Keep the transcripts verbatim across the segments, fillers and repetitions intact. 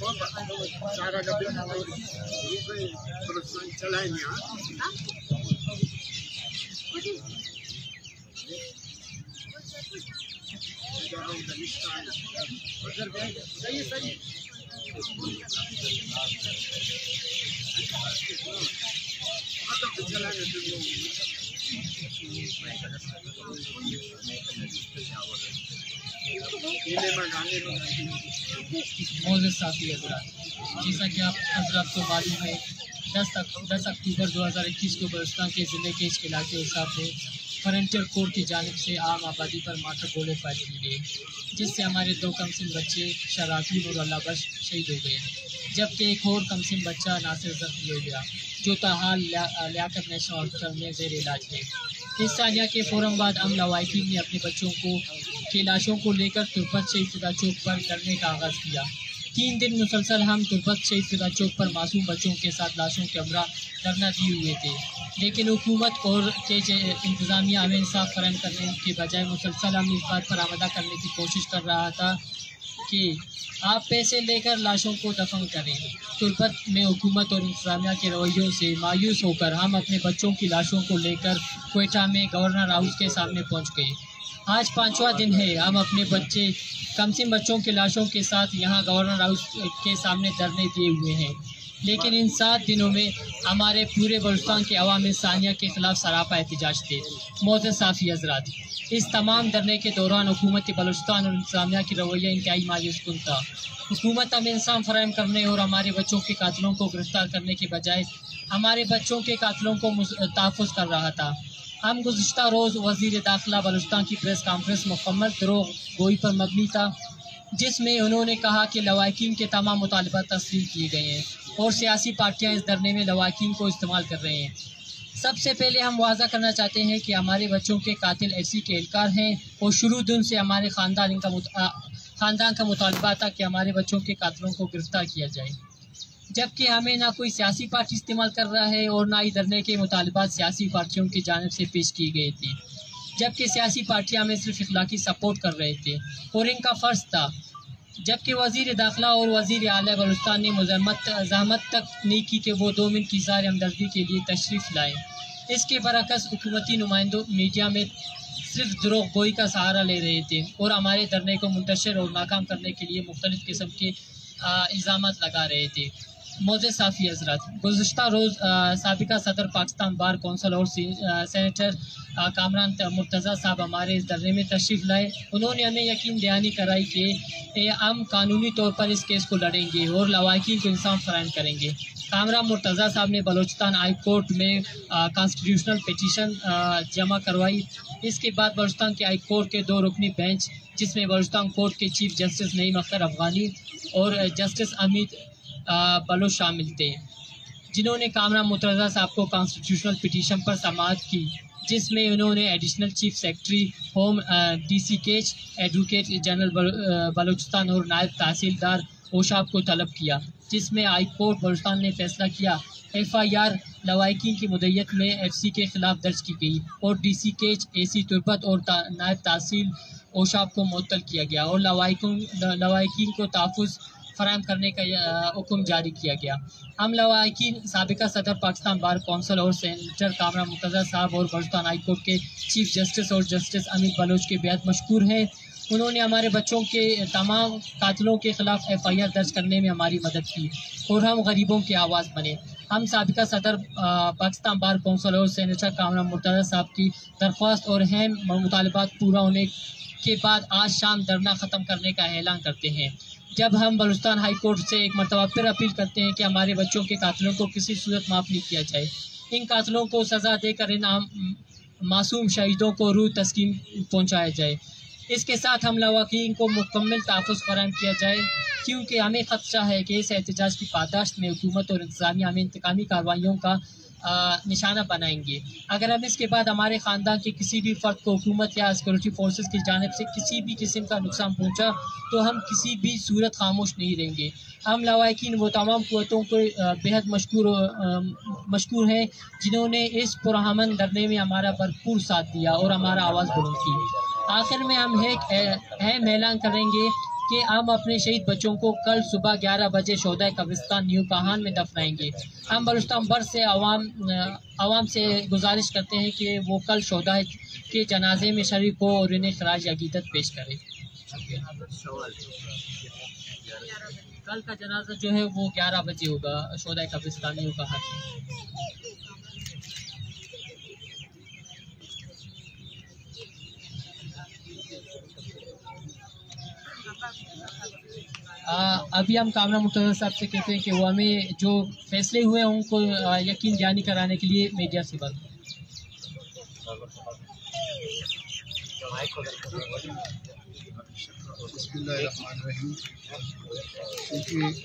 معزز صافی حضرات، جیسا کہ آپ حضرات کو معلوم ہے، دس دس اکتوبر دو ہزار اکیس کو بلوچستان کے ضلع کے اس علاقے حساب میں فرنٹیئر کورٹ کی جانب سے عام آبادی پر مارٹر گولے فائر کی گئی، جس سے ہمارے دو کمسن بچے شرازون اور اللہ بخش شہید ہو گئے، جبکہ ایک اور کمسن بچہ ناصر زخمی ہو گیا، جو تاحال لیاقت نیشنل ہاسپٹل میں زیر علاج ہے۔ اس سالیہ کے فوراً بعد ہم لوائقین نے اپنے بچوں کو کی لاشوں کو لے کر تربت شہید فدا چوک پر دھرنے کا آغاز کیا۔ تین دن مسلسل ہم تربت شہید فدا چوک پر معصوم بچوں کے ساتھ لاشوں کے ہمراہ دھرنا دیے ہوئے تھے، لیکن حکومت اور کے انتظامیہ ہمیں انصاف فراہم کرنے کے بجائے مسلسل ہم اس بات پر آمادہ کرنے کی کوشش کر رہا تھا کہ آپ پیسے لے کر لاشوں کو دفن کریں۔ تربت میں حکومت اور انتظامیہ کے رویوں سے مایوس ہو کر ہم اپنے بچوں کی لاشوں کو لے کر کوئٹہ میں گورنر ہاؤس کے سامنے پہنچ گئے۔ آج پانچواں دن ہے، ہم اپنے بچے کمسن بچوں کی لاشوں کے ساتھ یہاں گورنر ہاؤس کے سامنے دھرنے دیے ہوئے ہیں، لیکن ان سات دنوں میں ہمارے پورے بلوچستان کے عوام ثانیہ کے خلاف سراپا احتجاج تھے۔ معزز صافی حضرات، اس تمام دھرنے کے دوران حکومت بلوچستان اور انتظامیہ کی رویہ انتہائی مایوس کن تھا۔ حکومت ہمیں انصاف فراہم کرنے اور ہمارے بچوں کے قاتلوں کو گرفتار کرنے کے بجائے ہمارے بچوں کے قاتلوں کو تحفظ کر رہا تھا۔ ہم گزشتہ روز وزیر داخلہ بلوچستان کی پریس کانفرنس مکمل دروغ گوئی پر مبنی تھا، جس میں انہوں نے کہا کہ لوائقین کے تمام مطالبات تسلیم کیے گئے ہیں اور سیاسی پارٹیاں اس دھرنے میں لوائقین کو استعمال کر رہے ہیں۔ سب سے پہلے ہم واضح کرنا چاہتے ہیں کہ ہمارے بچوں کے قاتل ایف سی کے اہلکار ہیں اور شروع دن سے ہمارے خاندان کا مت... خاندان کا مطالبہ تھا کہ ہمارے بچوں کے قاتلوں کو گرفتار کیا جائے، جبکہ ہمیں نہ کوئی سیاسی پارٹی استعمال کر رہا ہے اور نہ ہی دھرنے کے مطالبات سیاسی پارٹیوں کی جانب سے پیش کیے گئے تھے، جبکہ سیاسی پارٹیاں ہمیں صرف اخلاقی سپورٹ کر رہے تھے اور ان کا فرض تھا، جبکہ وزیر داخلہ اور وزیر اعلیٰ بلوچستان نے مزاحمت زحمت تک نہیں کی کہ وہ دو منٹ کی اظہار ہمدردی کے لیے تشریف لائے۔ اس کے برعکس حکومتی نمائندوں میڈیا میں صرف دروغ گوئی کا سہارا لے رہے تھے اور ہمارے دھرنے کو منتشر اور ناکام کرنے کے لیے مختلف قسم کے الزامات لگا رہے تھے۔ معزز صافی حضرات، گزشتہ روز سابقہ صدر پاکستان بار کونسل اور سینیٹر کامران مرتضیٰ صاحب ہمارے اس دھرنے میں تشریف لائے۔ انہوں نے ہمیں یقین دہانی کرائی کہ ہم قانونی طور پر اس کیس کو لڑیں گے اور لوائقین کو انصاف فراہم کریں گے۔ کامران مرتضیٰ صاحب نے بلوچستان ہائی کورٹ میں کانسٹیٹیوشنل پٹیشن جمع کروائی۔ اس کے بعد بلوچستان کے ہائی کورٹ کے دو رکنی بینچ، جس میں بلوچستان کورٹ کے چیف جسٹس نعیم اختر افغانی اور جسٹس امید بلوچ شامل تھے، جنہوں نے کامران مرتضیٰ صاحب کو کانسٹیٹیوشنل پٹیشن پر سماعت کی، جس میں انہوں نے additional chief secretary home D C Kech, advocate general Balochistan اور نائب تحصیلدار اوشاب کو طلب کیا، جس میں ہائی کورٹ بلوچستان نے فیصلہ کیا ایف آئی آر لوائقین کی مدعیت میں ایف سی کے خلاف درج کی گئی اور ڈی سی کیچ، اے سی تربت اور نائب تحصیل اوشاب کو معطل کیا گیا اور لوائقین کو تحفظ فراہم کرنے کا حکم جاری کیا گیا۔ ہم لوائقین سابقہ صدر پاکستان بار کونسل اور سینیٹر کامران مرتضیٰ صاحب اور بلوچستان ہائی کورٹ کے چیف جسٹس اور جسٹس امید بلوچ کے بیعت مشکور ہیں۔ انہوں نے ہمارے بچوں کے تمام قاتلوں کے خلاف ایف آئی آر درج کرنے میں ہماری مدد کی اور ہم غریبوں کی آواز بنے۔ ہم سابقہ صدر پاکستان بار کونسل اور سینیٹر کامران مرتضیٰ صاحب کی درخواست اور اہم مطالبات پورا ہونے کے بعد آج شام دھرنا ختم کرنے کا اعلان کرتے ہیں، جب ہم بلوچستان ہائی کورٹ سے ایک مرتبہ پھر اپیل کرتے ہیں کہ ہمارے بچوں کے قاتلوں کو کسی صورت معاف نہیں کیا جائے، ان قاتلوں کو سزا دے کر ان معصوم شہیدوں کو روح تسکین پہنچایا جائے۔ اس کے ساتھ ہم لوائقین کو مکمل تحفظ فراہم کیا جائے، کیونکہ ہمیں خدشہ ہے کہ اس احتجاج کی پاداشت میں حکومت اور انتظامیہ ہمیں انتقامی کارروائیوں کا نشانہ بنائیں گے۔ اگر ہم اس کے بعد ہمارے خاندان کے کسی بھی فرد کو حکومت یا سیکورٹی فورسز کی جانب سے کسی بھی قسم کا نقصان پہنچا تو ہم کسی بھی صورت خاموش نہیں رہیں گے۔ ہم لوائقین وہ تمام قوتوں کو بےحد مشکور مشکور ہیں جنہوں نے اس پرامن دھرنے میں ہمارا بھرپور ساتھ دیا اور ہمارا آواز بلند کی۔ آخر میں ہم ایک اہم اعلان کریں گے کہ ہم اپنے شہید بچوں کو کل صبح گیارہ بجے شہدائے قبرستان نیو کہان میں دفنائیں گے. ہم بلوچستان بھر سے عوام عوام سے گزارش کرتے ہیں کہ وہ کل شہداء کے جنازے میں شریک ہو اور انہیں خراج عقیدت پیش کرے. کل کا جنازہ جو ہے وہ گیارہ بجے ہوگا شہدائے قبرستان نیو کہان میں. ابھی ہم کامرہ مرتضی صاحب سے کہتے ہیں کہ وہ ہمیں جو فیصلے ہوئے ہیں ان کو یقین دہانی کرانے کے لیے میڈیا سے بات. بسم اللہ الرحمن الرحیم. کیونکہ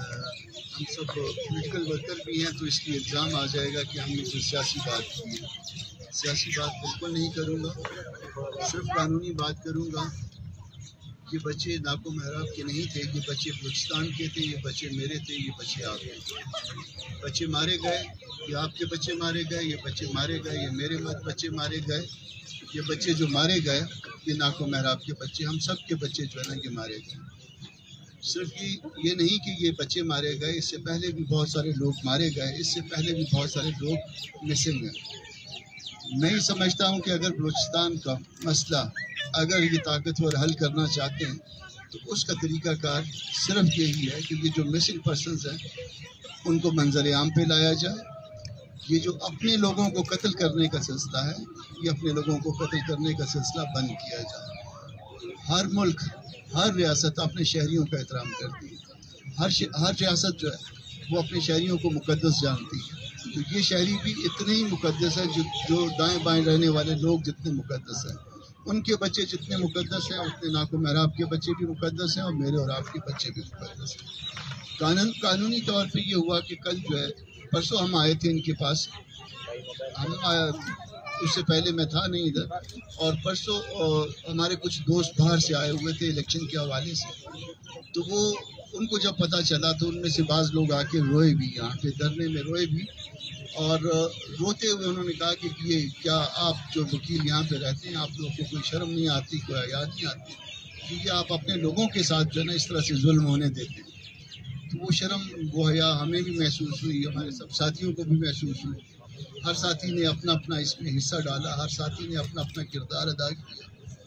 ہم سب پولیٹیکل ورکر بھی ہیں تو اس لیے الزام آ جائے گا کہ ہم نے کوئی سیاسی بات کی ہے. سیاسی بات بالکل نہیں کروں گا, صرف قانونی بات کروں گا. یہ بچے ناک و محراب کے نہیں تھے, یہ بچے بلوچستان کے تھے, یہ بچے میرے تھے, یہ بچے آپ کے. بچے مارے گئے, یہ آپ کے بچے مارے گئے, یہ بچے مارے گئے, یہ میرے بچے مارے گئے. یہ بچے جو مارے گئے یہ ناک و محراب کے بچے, ہم سب کے بچے جو ہے نا یہ مارے گئے. صرف یہ یہ نہیں کہ یہ بچے مارے گئے, اس سے پہلے بھی بہت سارے لوگ مارے گئے, اس سے پہلے بھی بہت سارے لوگ مسنگ ہیں. میں یہ سمجھتا ہوں کہ اگر بلوچستان کا مسئلہ اگر یہ طاقتور حل کرنا چاہتے ہیں تو اس کا طریقہ کار صرف یہی ہے کہ یہ جو مسنگ پرسنز ہیں ان کو منظر عام پہ لایا جائے. یہ جو اپنے لوگوں کو قتل کرنے کا سلسلہ ہے یہ اپنے لوگوں کو قتل کرنے کا سلسلہ بند کیا جائے. ہر ملک, ہر ریاست اپنے شہریوں کا احترام کرتی ہے. ہر ہر ریاست جو ہے وہ اپنے شہریوں کو مقدس جانتی ہے. تو یہ شہری بھی اتنے ہی مقدس ہے جو جو دائیں بائیں رہنے والے لوگ جتنے مقدس ہیں, ان کے بچے جتنے مقدس ہیں اتنے ناک و محراب کے بچے بھی مقدس ہیں اور میرے اور آپ کے بچے بھی مقدس ہیں. قانون قانونی طور پہ یہ ہوا کہ کل جو ہے پرسوں ہم آئے تھے ان کے پاس, ہم اس سے پہلے میں تھا نہیں ادھر, اور پرسوں ہمارے کچھ دوست باہر سے آئے ہوئے تھے الیکشن کے حوالے سے. تو وہ ان کو جب پتہ چلا تو ان میں سے بعض لوگ آ کے روئے بھی, یہاں پہ دھرنے میں روئے بھی, اور روتے ہوئے انہوں نے کہا کہ یہ کیا آپ جو وکیل یہاں پہ رہتے ہیں آپ لوگوں کو کوئی شرم نہیں آتی, کوئی حیا نہیں آتی, کیونکہ آپ اپنے لوگوں کے ساتھ جو ہے نا اس طرح سے ظلم ہونے دیتے ہیں. تو وہ شرم وہ حیا ہمیں بھی محسوس ہوئی, ہمارے سب ساتھیوں کو بھی محسوس ہوئی. ہر ساتھی نے اپنا اپنا اس میں حصہ ڈالا, ہر ساتھی نے اپنا اپنا کردار ادا کیا.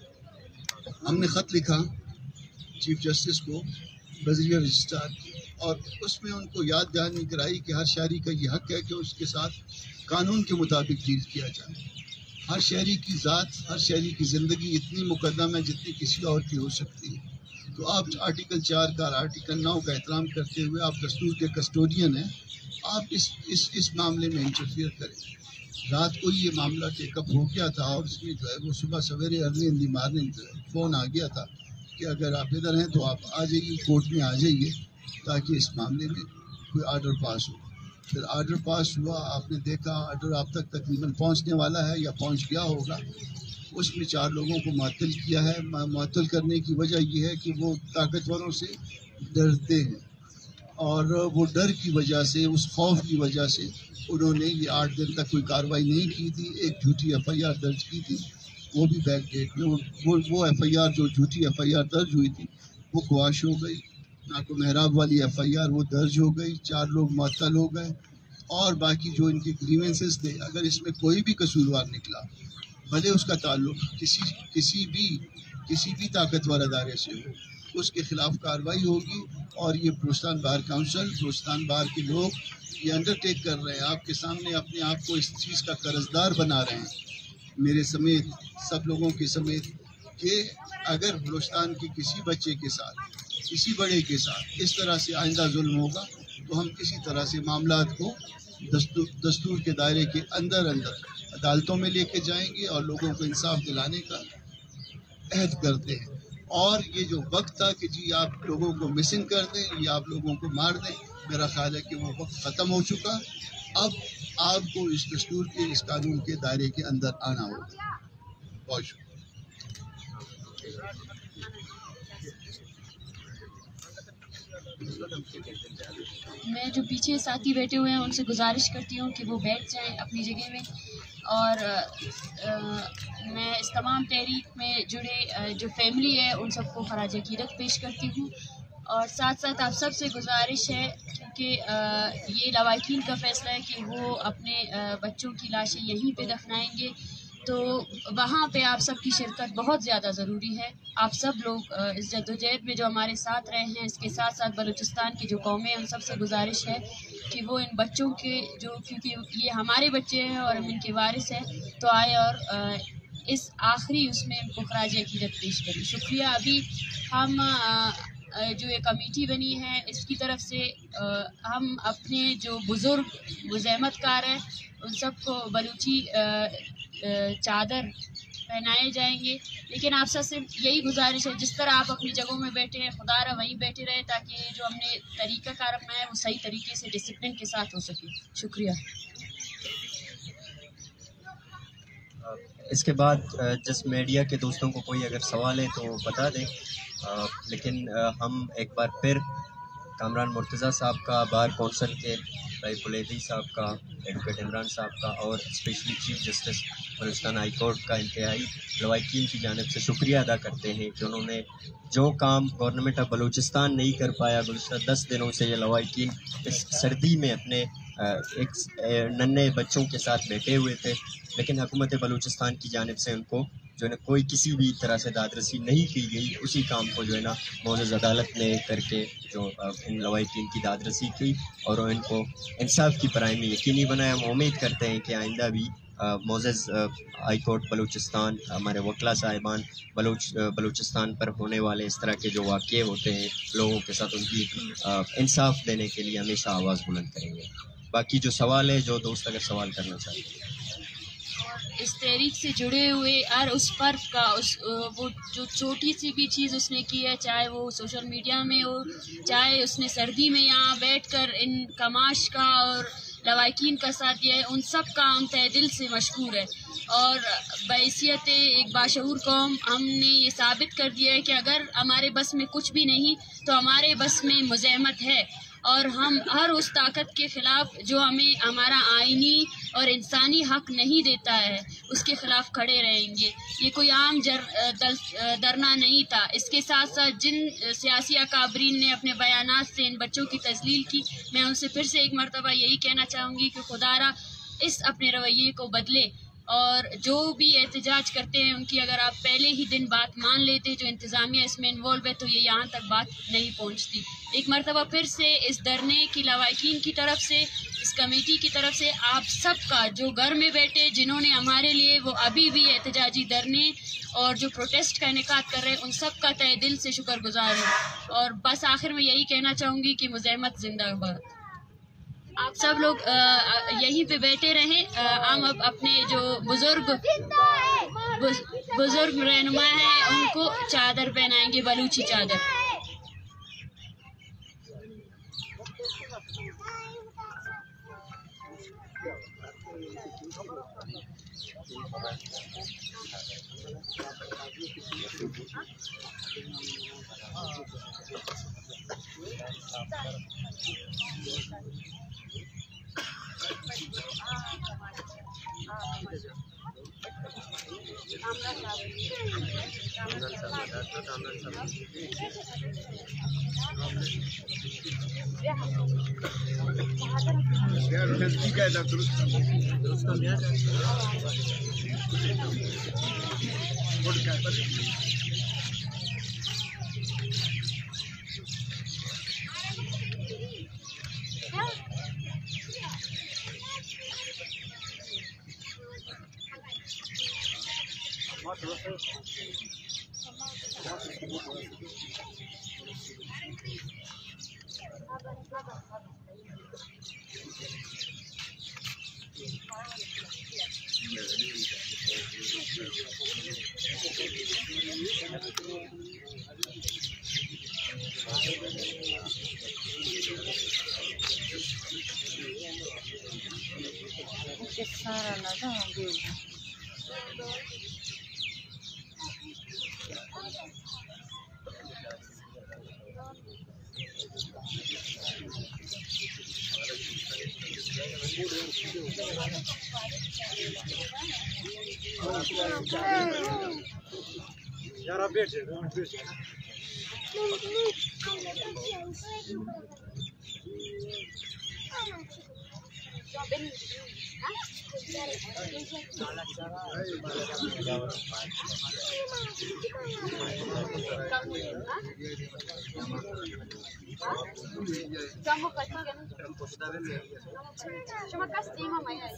ہم نے خط لکھا چیف جسٹس کو بذریعہ رجسٹرار, اور اس میں ان کو یاد دہانی کرائی کہ ہر شہری کا یہ حق ہے کہ اس کے ساتھ قانون کے مطابق ڈیل کیا جائے. ہر شہری کی ذات, ہر شہری کی زندگی اتنی مقدم ہے جتنی کسی اور کی ہو سکتی ہے. تو آپ آرٹیکل چار کا, آرٹیکل نو کا احترام کرتے ہوئے آپ دستور کے کسٹوڈین ہیں, آپ اس اس اس معاملے میں انٹرفیئر کریں. رات کو یہ معاملہ ٹیک اپ ہو گیا تھا اور اس میں جو ہے وہ صبح سویرے ارلی ان دی مارننگ جو ہے فون آ گیا تھا کہ اگر آپ ادھر ہیں تو آپ آ جائیے, کورٹ میں آ جائیے تاکہ اس معاملے میں کوئی آرڈر پاس ہو. پھر آرڈر پاس ہوا, آپ نے دیکھا آرڈر آپ تک تقریباً پہنچنے والا ہے یا پہنچ گیا ہوگا. اس میں چار لوگوں کو معطل کیا ہے. معطل کرنے کی وجہ یہ ہے کہ وہ طاقتوروں سے ڈرتے ہیں, اور وہ ڈر کی وجہ سے, اس خوف کی وجہ سے انہوں نے یہ آٹھ دن تک کوئی کارروائی نہیں کی تھی. ایک جھوٹی ایف آئی آر درج کی تھی, وہ بھی بیک ڈیٹ میں. وہ وہ ایف آئی آر جو جھوٹی ایف آئی آر درج ہوئی تھی وہ خواش ہو گئی. ناک و محراب والی ایف آئی آر وہ درج ہو گئی, چار لوگ معطل ہو گئے. اور باقی جو ان کے گریونسز تھے, اگر اس میں کوئی بھی قصوروار نکلا, بھلے اس کا تعلق کسی کسی بھی کسی بھی طاقتور ادارے سے ہو, اس کے خلاف کارروائی ہوگی. اور یہ Balochistan bar council, Balochistan bar کے لوگ یہ انڈر ٹیک کر رہے ہیں, آپ کے سامنے اپنے آپ کو اس چیز کا قرضدار بنا رہے ہیں, میرے سمیت سب لوگوں کے سمیت, کہ اگر بلوچستان کے کسی بچے کے ساتھ, کسی بڑے کے ساتھ اس طرح سے آئندہ ظلم ہوگا تو ہم کسی طرح سے معاملات کو دستور دستور کے دائرے کے اندر اندر عدالتوں میں لے کے جائیں گے اور لوگوں کو انصاف دلانے کا عہد کرتے ہیں. اور یہ جو وقت تھا کہ جی آپ لوگوں کو مسنگ کر دیں یا آپ لوگوں کو مار دیں, میرا خیال ہے کہ وہ وقت ختم ہو چکا. اب آپ کو اس دستور کے, اس قانون کے دائرے کے اندر آنا ہوگا. بہت شکریہ. میں جو پیچھے ساتھی بیٹھے ہوئے ہیں ان سے گزارش کرتی ہوں کہ وہ بیٹھ جائیں اپنی جگہ میں, اور میں اس تمام تحریک میں جڑے جو فیملی ہے ان سب کو خراج عقیدت پیش کرتی ہوں، اور ساتھ ساتھ آپ سب سے گزارش ہے کیونکہ یہ لواحقین کا فیصلہ ہے کہ وہ اپنے بچوں کی لاشیں یہیں پہ دفنائیں گے، تو وہاں پہ آپ سب کی شرکت بہت زیادہ ضروری ہے۔ آپ سب لوگ اس جدوجہد میں جو ہمارے ساتھ رہے ہیں، اس کے ساتھ ساتھ بلوچستان کی جو قومیں ہیں ان سب سے گزارش ہے کہ وہ ان بچوں کے جو، کیونکہ یہ ہمارے بچے ہیں اور ہم ان کے وارث ہیں، تو آئے اور اس آخری اس میں ان کو خراج عقیدت پیش کریں۔ شکریہ۔ ابھی ہم جو یہ کمیٹی بنی ہے اس کی طرف سے ہم اپنے جو بزرگ مزاحمت کار ہیں ان سب کو بلوچی چادر پہنائے جائیں گے، لیکن آپ سب سے یہی گزارش ہے جس طرح آپ اپنی جگہوں میں بیٹھے ہیں خدا را وہیں بیٹھے رہے، تاکہ یہ جو ہم نے طریقہ کار اپنایا ہے وہ صحیح طریقے سے ڈسپلن کے ساتھ ہو سکے۔ شکریہ۔ اس کے بعد جس میڈیا کے دوستوں کو کوئی اگر سوال ہے تو بتا دیں، لیکن ہم ایک بار پھر کامران مرتضیٰ صاحب کا، بار کونسل کے بھائی بلیدی صاحب کا، ایڈوکیٹ عمران صاحب کا، اور specially chief justice Balochistan high court کا انتہائی لواحقین کی جانب سے شکریہ ادا کرتے ہیں کہ انہوں نے جو کام گورنمنٹ آف بلوچستان نہیں کر پایا، گزشتہ دس دنوں سے یہ لواحقین اس سردی میں اپنے ایک ننھے بچوں کے ساتھ بیٹھے ہوئے تھے، لیکن حکومت بلوچستان کی جانب سے ان کو جو ہے نا کوئی کسی بھی طرح سے دادرسی نہیں کی گئی۔ اسی کام کو جو ہے نا معزز عدالت نے کر کے جو ان لواحقین کی دادرسی کی اور ان کو انصاف کی فراہمی یقینی بنایا۔ ہم امید کرتے ہیں کہ آئندہ بھی معزز ہائی کورٹ بلوچستان، ہمارے وکلا صاحبان بلوچ بلوچستان پر ہونے والے اس طرح کے جو واقعے ہوتے ہیں لوگوں کے ساتھ، ان کی انصاف دینے کے لیے ہمیشہ آواز بلند کریں گے۔ باقی جو سوال ہے، جو دوست اگر سوال کرنا چاہتے ہیں، اس تحریک سے جڑے ہوئے ہر اس فرد کا، اس وہ جو چھوٹی سی بھی چیز اس نے کی ہے، چاہے وہ سوشل میڈیا میں ہو، چاہے اس نے سردی میں یہاں بیٹھ کر ان کماش کا اور لواحقین کا ساتھ دیا ہے، ان سب کا ہم تہ دل سے مشکور ہے۔ اور بحیثیت ایک باشعور قوم ہم نے یہ ثابت کر دیا ہے کہ اگر ہمارے بس میں کچھ بھی نہیں تو ہمارے بس میں مزاحمت ہے، اور ہم ہر اس طاقت کے خلاف جو ہمیں ہمارا آئینی اور انسانی حق نہیں دیتا ہے اس کے خلاف کھڑے رہیں گے۔ یہ کوئی عام جر درنا نہیں تھا۔ اس کے ساتھ ساتھ جن سیاسی اکابرین نے اپنے بیانات سے ان بچوں کی تذلیل کی، میں ان سے پھر سے ایک مرتبہ یہی کہنا چاہوں گی کہ خدا را اس اپنے رویے کو بدلے، اور جو بھی احتجاج کرتے ہیں ان کی اگر آپ پہلے ہی دن بات مان لیتے جو انتظامیہ اس میں انوالو ہے تو یہ یہاں تک بات نہیں پہنچتی۔ ایک مرتبہ پھر سے اس دھرنے کی لواحقین کی طرف سے، اس کمیٹی کی طرف سے آپ سب کا جو گھر میں بیٹھے جنہوں نے ہمارے لیے وہ ابھی بھی احتجاجی دھرنے اور جو پروٹیسٹ کا انعقاد کر رہے ہیں ان سب کا تہ دل سے شکر گزار ہوں۔ اور بس آخر میں یہی کہنا چاہوں گی کہ مزاحمت زندہ باد۔ آپ سب لوگ یہیں پہ بیٹھے رہیں۔ ہم اب اپنے جو بزرگ بزرگ رہنما ہیں ان کو چادر پہنائیں گے، بلوچی چادر۔ سارا لگا यार आप बैठ जाओ बैठ जाओ Cuma kasih mama ya.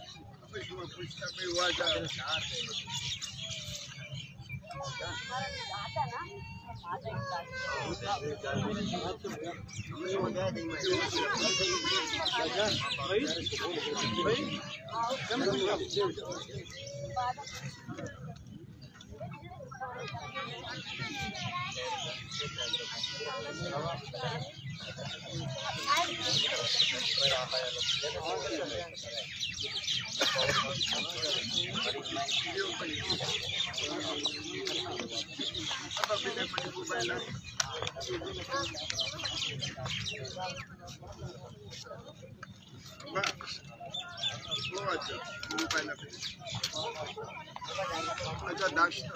अच्छा नाश्ता